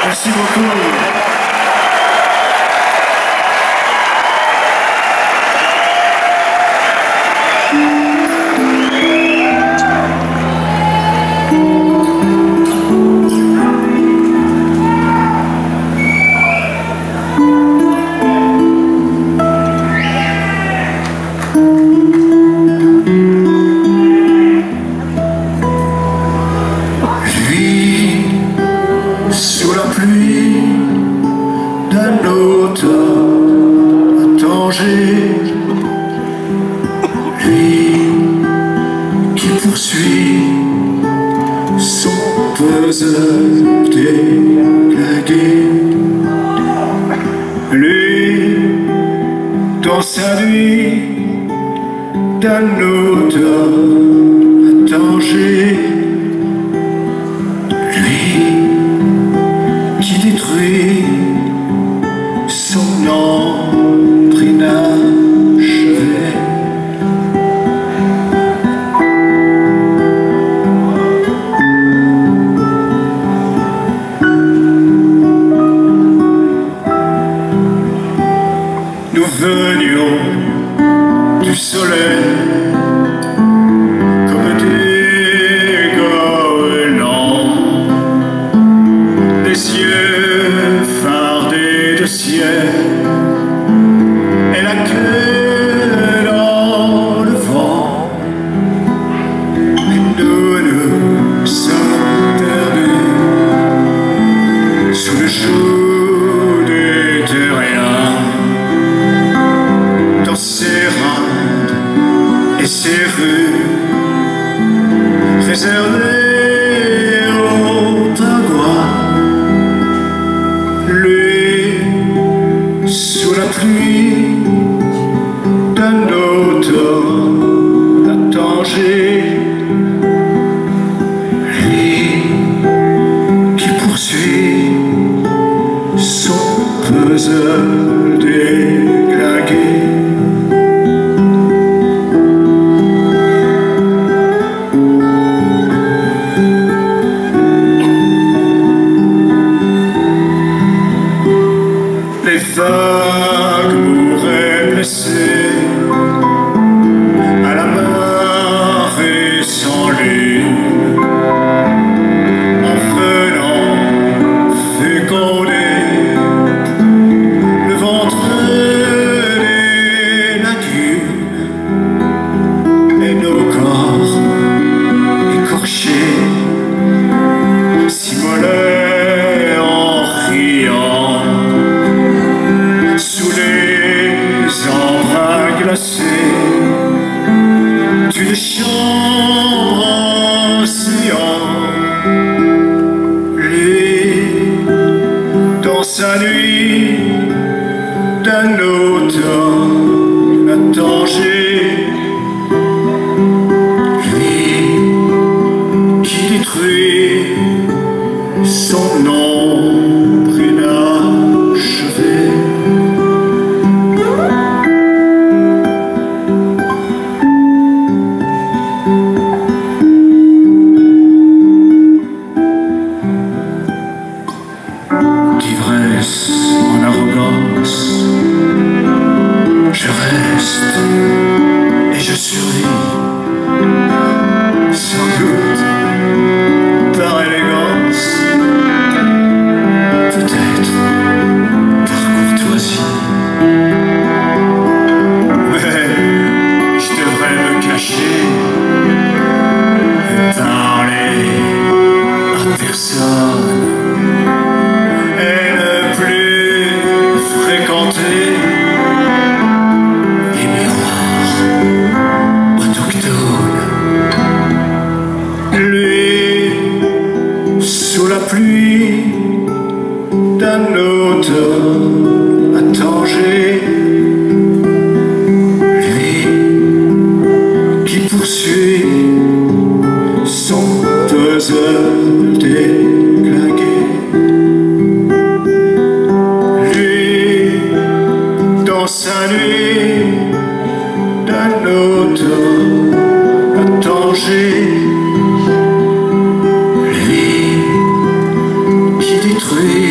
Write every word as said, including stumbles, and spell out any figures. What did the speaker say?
Merci beaucoup. Sous la pluie d'un automne à Tanger, lui qui poursuit son puzzle déglingué, lui dans sa nuit d'un automne à Tanger, qui détruit son ombre inachevée. Nous venions du soleil comme des goélands, des yeux fardés de ciel et la queue dans le vent. Et nous nous sommes perdus sous le joug des terriens, dans ces rindes et ces rues réservées aux pingouins. Lui, sous la pluie d'un automne à Tanger, lui qui poursuit son puzzle déglingué. Les vagues mouraient blessées à la marée sans lune, en venant féconder le ventre des lagunes, et nos corps écorchés s'immolaient en riant sous les embruns glacés d'une chambre océan. Lui, dans sa nuit d'un automne à Tanger, lui qui détruit son ombre inachevée. D'ivresse en arrogance, je reste et je survis, sans doute par élégance, peut-être par courtoisie, mais je devrais me cacher et parler à personne. Les miroirs autochtones. Lui, sous la pluie d'un automne à Tanger, lui qui poursuit son puzzle déglingué. Sa nuit d'un automne à Tanger, lui qui détruit